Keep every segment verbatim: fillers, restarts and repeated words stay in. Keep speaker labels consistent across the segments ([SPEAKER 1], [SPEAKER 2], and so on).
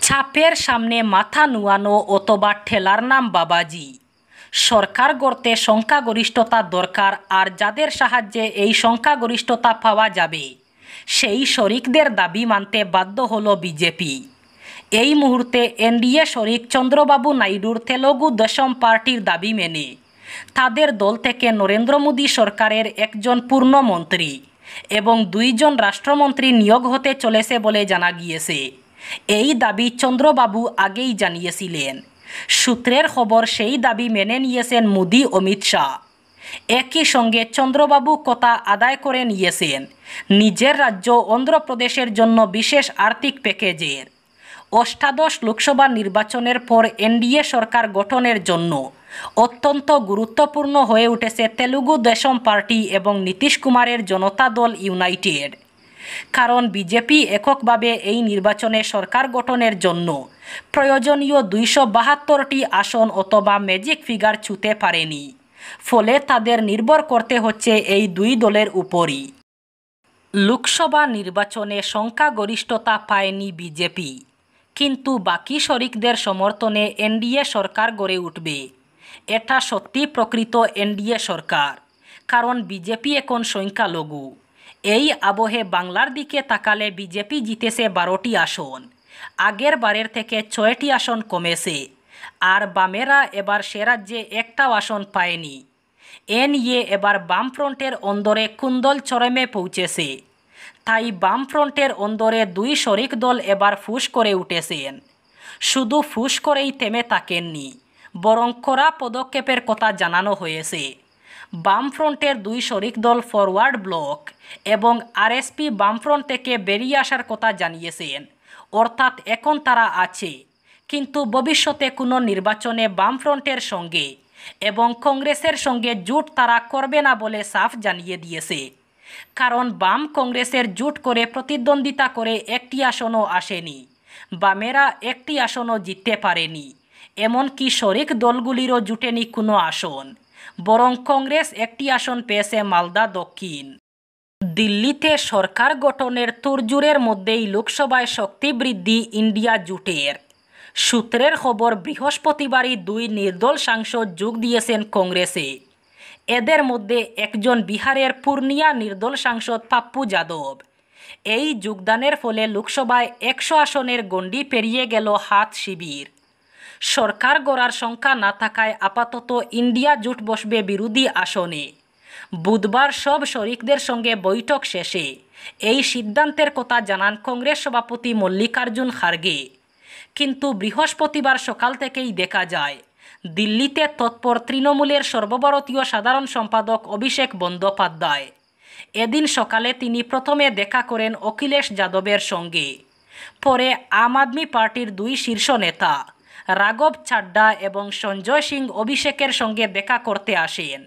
[SPEAKER 1] ছাপের সামনে মাথা নুয়ানো অথবা ঠেলার নাম বাবাজি। সরকার গড়তে সংখ্যাগরিষ্ঠতা দরকার, আর যাদের সাহায্যে এই সংখ্যাগরিষ্ঠতা পাওয়া যাবে সেই শরিকদের দাবি মানতে বাধ্য হলো বিজেপি। এই মুহূর্তে এনডিএ শরিক চন্দ্রবাবু নাইডুর তেলুগু দেশম পার্টির দাবি মেনে তাদের দল থেকে নরেন্দ্র মোদী সরকারের একজন পূর্ণমন্ত্রী এবং দুইজন রাষ্ট্রমন্ত্রী নিয়োগ হতে চলেছে বলে জানা গিয়েছে। এই দাবি চন্দ্রবাবু আগেই জানিয়েছিলেন। সূত্রের খবর, সেই দাবি মেনে নিয়েছেন মোদী অমিত শাহ। একই সঙ্গে চন্দ্রবাবু কথা আদায় করে নিয়েছেন নিজের রাজ্য অন্ধ্রপ্রদেশের জন্য বিশেষ আর্থিক প্যাকেজের। অষ্টাদশ লোকসভা নির্বাচনের পর এনডিএ সরকার গঠনের জন্য অত্যন্ত গুরুত্বপূর্ণ হয়ে উঠেছে তেলুগু দেশম পার্টি এবং নীতিশ কুমারের জনতা দল ইউনাইটেড। কারণ বিজেপি এককভাবে এই নির্বাচনে সরকার গঠনের জন্য প্রয়োজনীয় দুইশো বাহাত্তরটি আসন অথবা ম্যাজিক ফিগার ছুঁতে পারেনি। ফলে তাদের নির্ভর করতে হচ্ছে এই দুই দলের উপরই। লোকসভা নির্বাচনে সংখ্যাগরিষ্ঠতা পায়নি বিজেপি, কিন্তু বাকি শরিকদের সমর্থনে এনডিএ সরকার গড়ে উঠবে। এটা সত্যি প্রকৃত এনডিএ সরকার, কারণ বিজেপি এখন সংখ্যালঘু। এই আবহে বাংলার দিকে তাকালে বিজেপি জিতেছে বারোটি আসন, আগের বারের থেকে ছয়টি আসন কমেছে। আর বামেরা এবার সে রাজ্যে একটাও আসন পায়নি। এ নিয়ে এবার বামফ্রন্টের অন্দরে কুন্দল চরমে পৌঁছেছে। তাই বামফ্রন্টের অন্দরে দুই শরিক দল এবার ফুস করে উঠেছেন। শুধু ফুস করেই থেমে থাকেননি, বরং কড়া পদক্ষেপের কথা জানানো হয়েছে। বামফ্রন্টের দুই শরিক দল ফরওয়ার্ড ব্লক এবং আরএসপি বামফ্রন্ট থেকে বেরিয়ে আসার কথা জানিয়েছেন। অর্থাৎ এখন তারা আছে, কিন্তু ভবিষ্যতে কোনো নির্বাচনে বামফ্রন্টের সঙ্গে এবং কংগ্রেসের সঙ্গে জোট তারা করবে না বলে সাফ জানিয়ে দিয়েছে। কারণ বাম কংগ্রেসের জোট করে প্রতিদ্বন্দ্বিতা করে একটি আসনও আসেনি, বামেরা একটি আসনও জিততে পারেনি। এমনকি শরিক দলগুলিরও জুটেনি কোনো আসন, বরং কংগ্রেস একটি আসন পেয়েছে মালদা দক্ষিণ। দিল্লিতে সরকার গঠনের তোড়জোড়ের মধ্যেই লোকসভায় শক্তি বৃদ্ধি ইন্ডিয়া জোটের। সূত্রের খবর, বৃহস্পতিবারই দুই নির্দল সাংসদ যোগ দিয়েছেন কংগ্রেসে। এদের মধ্যে একজন বিহারের পূর্ণিয়া নির্দল সাংসদ পাপ্পু যাদব। এই যোগদানের ফলে লোকসভায় একশো আসনের গণ্ডি পেরিয়ে গেল হাত শিবির। সরকার গড়ার সংখ্যা না থাকায় আপাতত ইন্ডিয়া জোট বসবে বিরোধী আসনে। বুধবার সব শরিকদের সঙ্গে বৈঠক শেষে এই সিদ্ধান্তের কথা জানান কংগ্রেস সভাপতি মল্লিকার্জুন খার্গে। কিন্তু বৃহস্পতিবার সকাল থেকেই দেখা যায় দিল্লিতে তৎপর তৃণমূলের সর্বভারতীয় সাধারণ সম্পাদক অভিষেক বন্দ্যোপাধ্যায়। এদিন সকালে তিনি প্রথমে দেখা করেন অখিলেশ যাদবের সঙ্গে। পরে আম আদমি পার্টির দুই শীর্ষ নেতা রাঘব চাড্ডা এবং সঞ্জয় সিং অভিষেকের সঙ্গে দেখা করতে আসেন।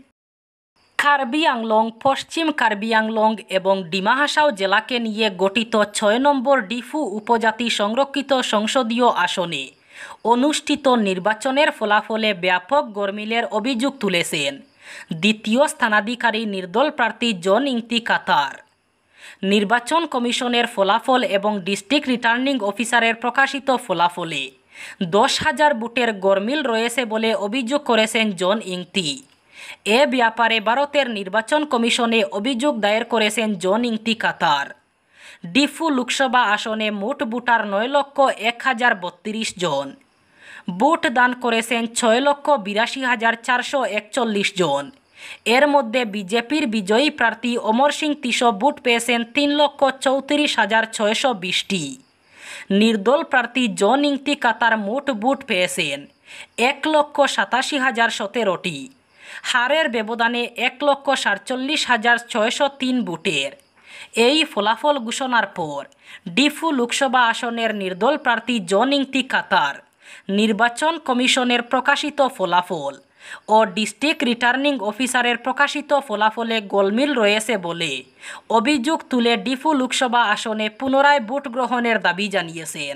[SPEAKER 1] কার্বি আংলং, পশ্চিম কার্বি আংলং এবং ডিমা হাসাও জেলাকে নিয়ে গঠিত ছয় নম্বর ডিফু উপজাতি সংরক্ষিত সংসদীয় আসনে অনুষ্ঠিত নির্বাচনের ফলাফলে ব্যাপক গরমিলের অভিযোগ তুলেছেন দ্বিতীয় স্থানাধিকারী নির্দল প্রার্থী জন ইংতি কাতার। নির্বাচন কমিশনের ফলাফল এবং ডিস্ট্রিক্ট রিটার্নিং অফিসারের প্রকাশিত ফলাফলে দশ হাজার ভোটের গরমিল রয়েছে বলে অভিযোগ করেছেন জন ইংতি। এ ব্যাপারে ভারতের নির্বাচন কমিশনে অভিযোগ দায়ের করেছেন জন ইংতি কাতার। ডিফু লোকসভা আসনে মোট ভোটার নয় লক্ষ এক হাজার বত্রিশ জন। ভোট দান করেছেন ছয় লক্ষ বিরাশি হাজার চারশো একচল্লিশ জন। এর মধ্যে বিজেপির বিজয়ী প্রার্থী অমর সিং তিশো ভোট পেয়েছেন তিন লক্ষ চৌত্রিশ হাজার ছয়শো বিশটি। নির্দল প্রার্থী জন ইংতি কাতার মোট ভোট পেয়েছেন এক লক্ষ সাতাশি হাজার সতেরোটি। হারের ব্যবধানে এক লক্ষ সাতচল্লিশ হাজার ছয়শো তিন ভোটের। এই ফলাফল ঘোষণার পর ডিফু লোকসভা আসনের নির্দল প্রার্থী জন ইংতি কাতার নির্বাচন কমিশনের প্রকাশিত ফলাফল ও ডিস্ট্রিক্ট রিটার্নিং অফিসারের প্রকাশিত ফলাফলে গোলমিল রয়েছে বলে অভিযোগ তুলে ডিফু লোকসভা আসনে পুনরায় ভোট গ্রহণের দাবি জানিয়েছেন।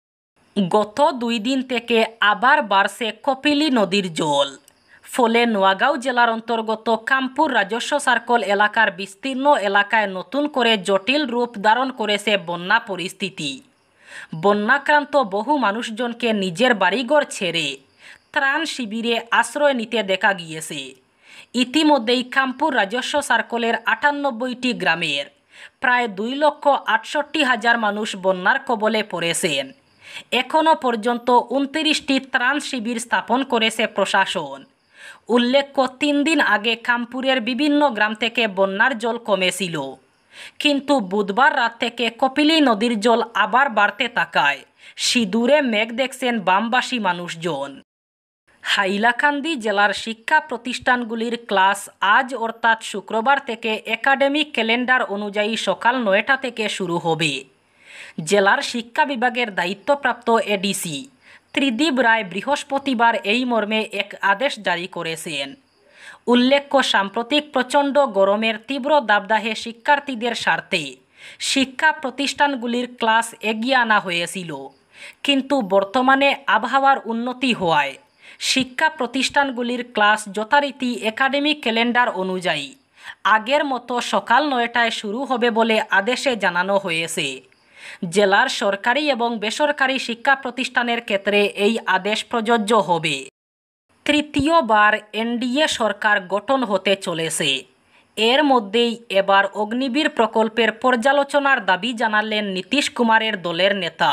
[SPEAKER 1] গত দুই দিন থেকে আবার বাড়ছে কপিলী নদীর জল। ফলে নোয়াগাঁও জেলার অন্তর্গত কামপুর রাজস্ব সার্কল এলাকার বিস্তীর্ণ এলাকায় নতুন করে জটিল রূপ ধারণ করেছে বন্যা পরিস্থিতি। বন্যাক্রান্ত বহু মানুষজনকে নিজের বাড়িঘর ছেড়ে ত্রাণ শিবিরে আশ্রয় নিতে দেখা গিয়েছে। ইতিমধ্যেই খামপুর রাজস্ব সার্কেলের আটানব্বইটি গ্রামের প্রায় দুই লক্ষ আটষট্টি হাজার মানুষ বন্যার কবলে পড়েছেন। এখনও পর্যন্ত উনত্রিশটি ত্রাণ শিবির স্থাপন করেছে প্রশাসন। উল্লেখ্য, তিন দিন আগে খামপুরের বিভিন্ন গ্রাম থেকে বন্যার জল কমেছিল, কিন্তু বুধবার রাত থেকে কপিলী নদীর জল আবার বাড়তে থাকায় সিঁদুরে মেঘ দেখছেন বামবাসী মানুষজন। হাইলাকান্দি জেলার শিক্ষা প্রতিষ্ঠানগুলির ক্লাস আজ অর্থাৎ শুক্রবার থেকে একাডেমিক ক্যালেন্ডার অনুযায়ী সকাল নয়টা থেকে শুরু হবে। জেলার শিক্ষা বিভাগের দায়িত্বপ্রাপ্ত এডিসি ত্রিদীপ রায় বৃহস্পতিবার এই মর্মে এক আদেশ জারি করেছেন। উল্লেখ্য, সাম্প্রতিক প্রচণ্ড গরমের তীব্র দাবদাহে শিক্ষার্থীদের স্বার্থে শিক্ষা প্রতিষ্ঠানগুলির ক্লাস এগিয়ে আনা হয়েছিল, কিন্তু বর্তমানে আবহাওয়ার উন্নতি হওয়ায় শিক্ষা প্রতিষ্ঠানগুলির ক্লাস যথারীতি একাডেমিক ক্যালেন্ডার অনুযায়ী আগের মতো সকাল নয়টায় শুরু হবে বলে আদেশে জানানো হয়েছে। জেলার সরকারি এবং বেসরকারি শিক্ষা প্রতিষ্ঠানের ক্ষেত্রে এই আদেশ প্রযোজ্য হবে। তৃতীয়বার এনডিএ সরকার গঠন হতে চলেছে। এর মধ্যেই এবার অগ্নিবীর প্রকল্পের পর্যালোচনার দাবি জানালেন নীতিশ কুমারের দলের নেতা।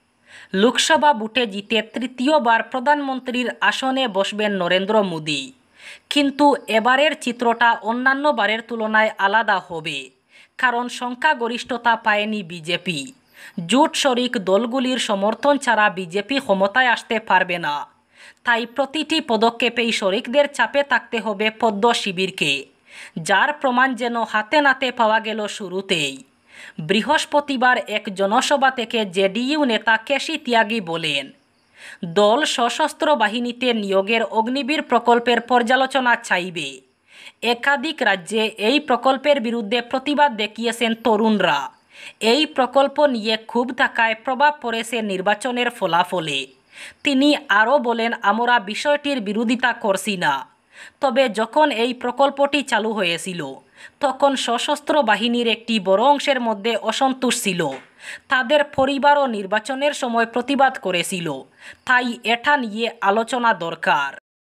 [SPEAKER 1] লোকসভা ভোটে জিতে তৃতীয়বার প্রধানমন্ত্রীর আসনে বসবেন নরেন্দ্র মোদী, কিন্তু এবারের চিত্রটা অন্যান্য বারের তুলনায় আলাদা হবে, কারণ সংখ্যাগরিষ্ঠতা পায়নি বিজেপি। জোট শরিক দলগুলির সমর্থন ছাড়া বিজেপি ক্ষমতায় আসতে পারবে না। তাই প্রতিটি পদক্ষেপেই শরিকদের চাপে থাকতে হবে পদ্ম শিবিরকে, যার প্রমাণ যেন হাতে নাতে পাওয়া গেল শুরুতেই। বৃহস্পতিবার এক জনসভা থেকে জেডিইউ নেতা কেশি ত্যাগী বলেন, দল সশস্ত্র বাহিনীতে নিয়োগের অগ্নিবীর প্রকল্পের পর্যালোচনা চাইবে। একাধিক রাজ্যে এই প্রকল্পের বিরুদ্ধে প্রতিবাদ দেখিয়েছেন তরুণরা। এই প্রকল্প নিয়ে ক্ষোভ থাকায় প্রভাব পড়েছে নির্বাচনের ফলাফলে। তিনি আরও বলেন, আমরা বিষয়টির বিরোধিতা করছি না, তবে যখন এই প্রকল্পটি চালু হয়েছিল তখন সশস্ত্র বাহিনীর একটি বড় অংশের মধ্যে অসন্তোষ ছিল। তাদের পরিবারও নির্বাচনের সময় প্রতিবাদ করেছিল, তাই এটা নিয়ে আলোচনা দরকার।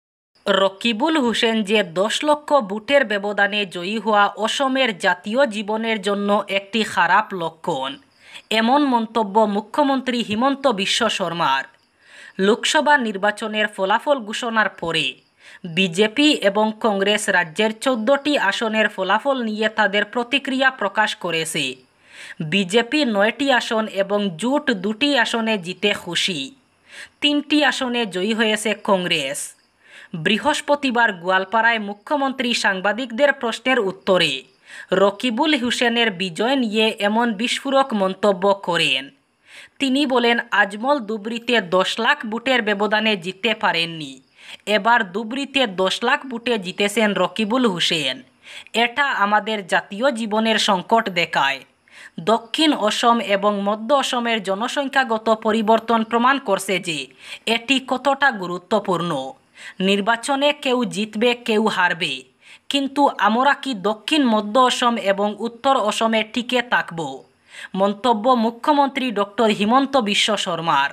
[SPEAKER 1] রকিবুল হোসেন যে দশ লক্ষ ভোটের ব্যবধানে জয়ী হওয়া অসমের জাতীয় জীবনের জন্য একটি খারাপ লক্ষণ, এমন মন্তব্য মুখ্যমন্ত্রী হিমন্ত বিশ্ব শর্মার। লোকসভা নির্বাচনের ফলাফল ঘোষণার পরে বিজেপি এবং কংগ্রেস রাজ্যের চোদ্দটি আসনের ফলাফল নিয়ে তাদের প্রতিক্রিয়া প্রকাশ করেছে। বিজেপি নয়টি আসন এবং জোট দুটি আসনে জিতে খুশি। তিনটি আসনে জয়ী হয়েছে কংগ্রেস। বৃহস্পতিবার গোয়ালপাড়ায় মুখ্যমন্ত্রী সাংবাদিকদের প্রশ্নের উত্তরে রকিবুল হোসেনের বিজয় নিয়ে এমন বিস্ফোরক মন্তব্য করেন। তিনি বলেন, আজমল ধুবড়ীতে দশ লাখ ভোটের ব্যবধানে জিততে পারেননি, এবার ধুবড়ীতে দশ লাখ ভোটে জিতেছেন রকিবুল হোসেন। এটা আমাদের জাতীয় জীবনের সংকট দেখায়। দক্ষিণ অসম এবং মধ্য অসমের জনসংখ্যাগত পরিবর্তন প্রমাণ করছে যে এটি কতটা গুরুত্বপূর্ণ। নির্বাচনে কেউ জিতবে, কেউ হারবে, কিন্তু আমরা কি দক্ষিণ মধ্য অসম এবং উত্তর অসমে টিকে থাকব? মন্তব্য মুখ্যমন্ত্রী ডক্টর হিমন্ত বিশ্ব শর্মার।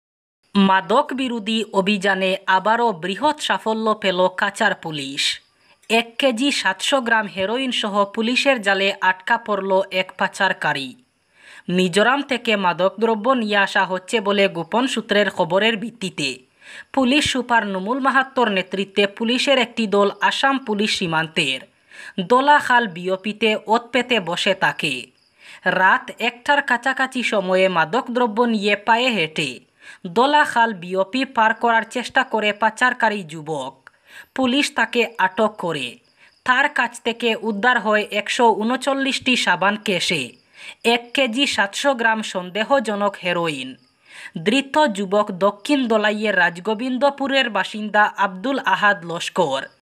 [SPEAKER 1] মাদক বিরোধী অভিযানে আবারও বৃহৎ সাফল্য পেল কাচার পুলিশ। এক কেজি সাতশো গ্রাম হেরোইন সহ পুলিশের জালে আটকা পড়ল এক পাচারকারী। মিজোরাম থেকে মাদকদ্রব্য নিয়ে আসা হচ্ছে বলে গোপন সূত্রের খবরের ভিত্তিতে পুলিশ সুপার নুমুল মাহাত্তর নেতৃত্বে পুলিশের একটি দল আসাম পুলিশ সীমান্তের দোলাখাল বিওপিতে ওত পেতে বসে থাকে। রাত একটার কাছাকাছি সময়ে মাদকদ্রব্য নিয়ে পায়ে হেঁটে দোলাখাল বিওপি পার করার চেষ্টা করে পাচারকারী যুবক। পুলিশ তাকে আটক করে। তার কাছ থেকে উদ্ধার হয় একশো উনচল্লিশটি সাবান কেসে এক কেজি সাতশো গ্রাম সন্দেহজনক হেরোইন। ধৃত যুবক দক্ষিণ দোলাইয়ের রাজগোবিন্দপুরের বাসিন্দা আব্দুল আহাদ লস্কর।